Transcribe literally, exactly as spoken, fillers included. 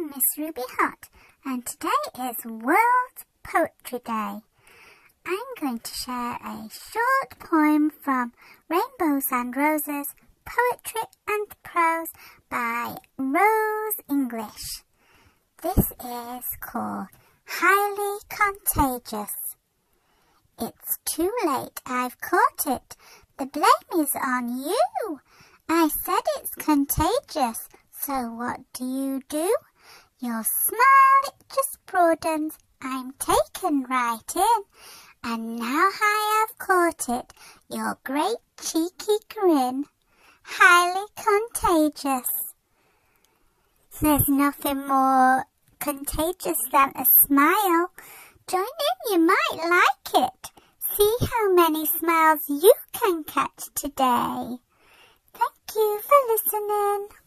Miss Ruby Hot, and today is World Poetry Day. I'm going to share a short poem from Rainbows and Roses Poetry and Prose by Rose English. This is called Highly Contagious. It's too late, I've caught it. The blame is on you. I said it's contagious, so what do you do? Your smile, it just broadens. I'm taken right in, and now I have caught it, your great cheeky grin. Highly contagious. There's nothing more contagious than a smile. Join in, you might like it. See how many smiles you can catch today. Thank you for listening.